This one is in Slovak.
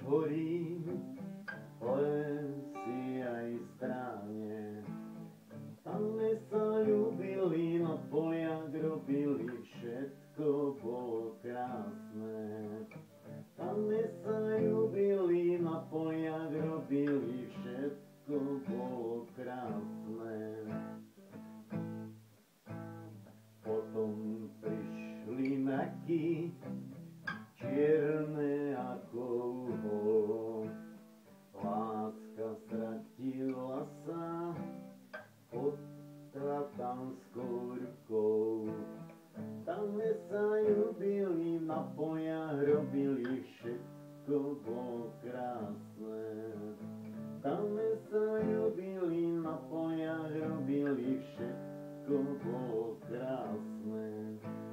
horí, po lesi aj stráne. Tam sa ľúbili, na poliach robili, všetko bolo krásne. Tam sa ľúbili, na poliach robili, všetko bolo krásne. Potom prišli mraky, čierne ako uhol. Láska stratila sa pod tratanskou rukou. Tam sa ľúbili, na poliach robili, všetko bolo krásne. Tam sa ľúbili, na poliach robili, všetko bolo krásne.